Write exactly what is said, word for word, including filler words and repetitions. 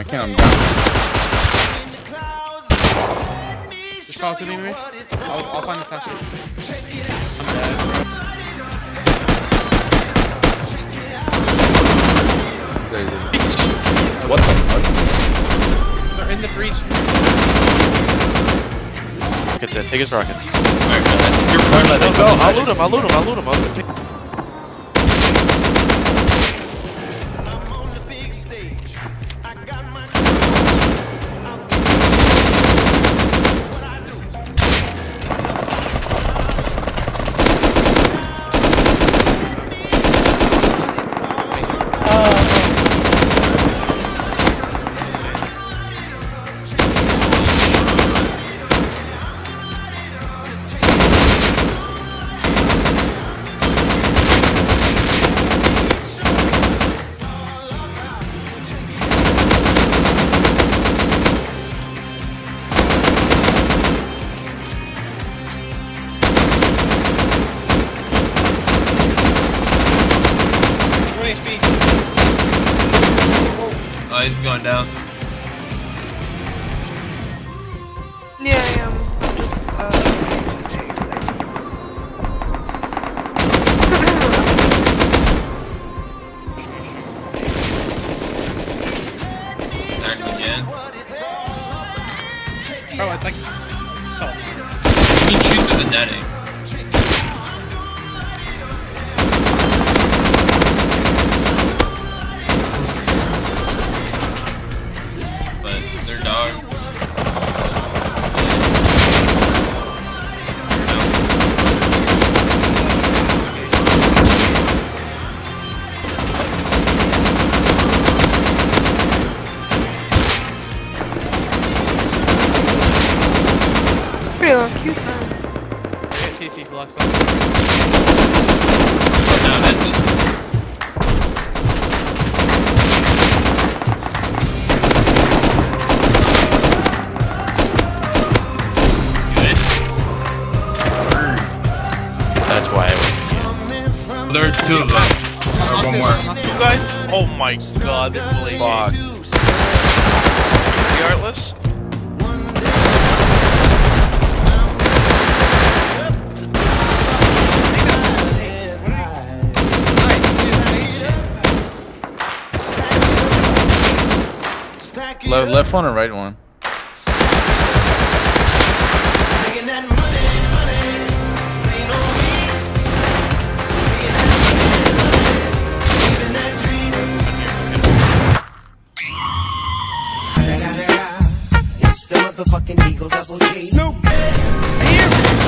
can't, I'm down. Just follow to me, maybe? I'll, I'll find this house. I'm dead. What the fuck? They're in the breach. Rockets in. Take his rockets. Alright, man. You're pushing. Let go. I'll loot him. I'll loot him. I'll loot him. I'll take. Oh, he's going down. Yeah, I am. Just, uh... Back again. Bro, it's like so. You can shoot through the netting. But they're dog. Pretty long queue time. Get T C flux. No, that's it. That's why I was here. There's two of them. Or one more. You guys? Oh my god, they're really fuck. The Artless? Le left one or right one? It's the motherfucking Eagle Double G. Snoop! I hear